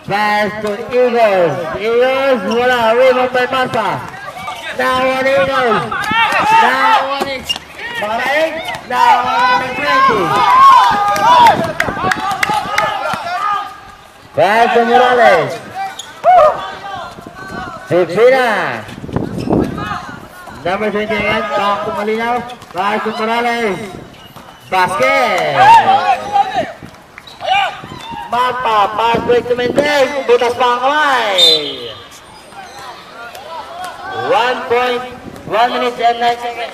Pass to Eagles. Eagles, wala. Rebound by Marfa. Now on Eagles. Now on it. Bakaling. Now on the 20. Pass to Morales. Fipina. Number 20 again. Back to Malinaw. Pass to Morales. Basket. Marpa. Pass break to Mendez. Butas pa ang kamay. 1 minute and 9 seconds.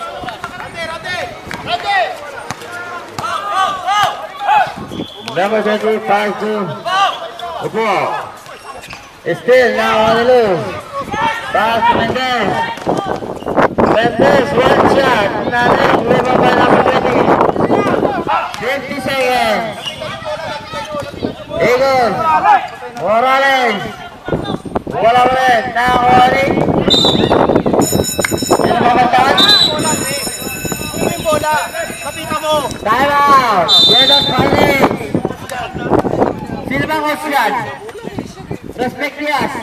Number 20, pass to Upo. Still now on the loose. Pass to Mendez. Mendez, one shot. Nanin, rebound by number 20. 50 seconds. Eagles. Morales. Wala ulit. Now on it. Yan ang mabataan. Time out. Jeddahs Farley. Sino bang host yan? Respect Diaz.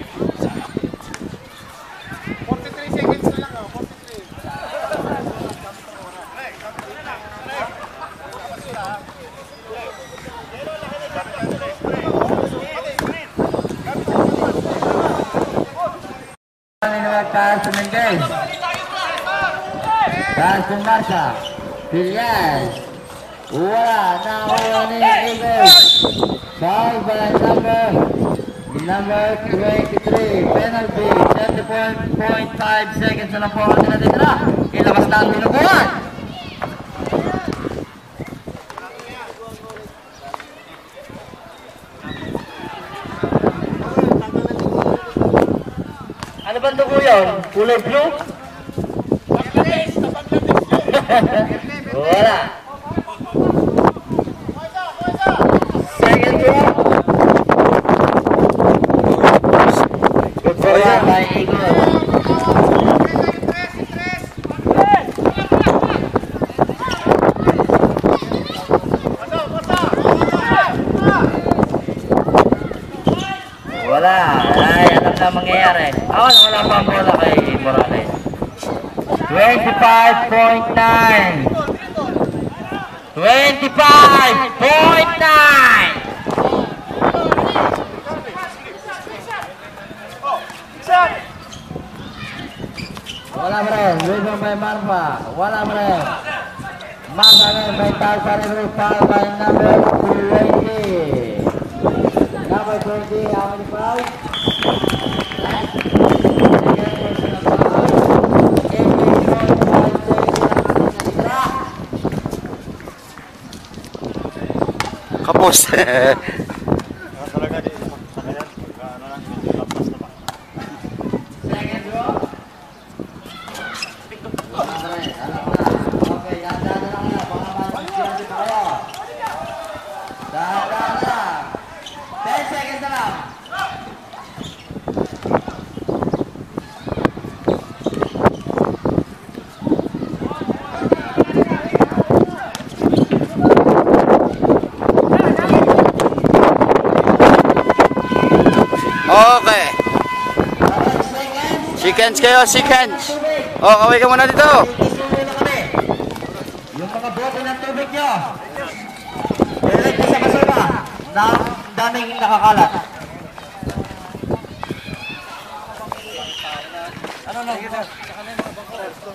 43 seconds na lang. 43. Pass to Mendez. Pass to Marca. Pilias. Wala. Nakuha ni Eagles. Foul by number 23. Penalty. 34.5 seconds na lang po ang tinatitira. Ilabas na ang binubuhan. Ano ba dugo yun? Kulay blue? Wala. Second draw. Good for that by Eagles. Wala. Ay, ano na mangyayari? Wala pa ang bola kay Morales. 25.9. 25.9. Wala bre. Rebound by Marfa. Wala bre. Marfa may tag sa referee foul by number 20. Number 20, how many fouls? Kapos. Okay. Seconds kayo, seconds. Kaway ka muna dito. Yung mga bote ng tubig nyo. Direct sa basura. Daming nakakalat. Ano na?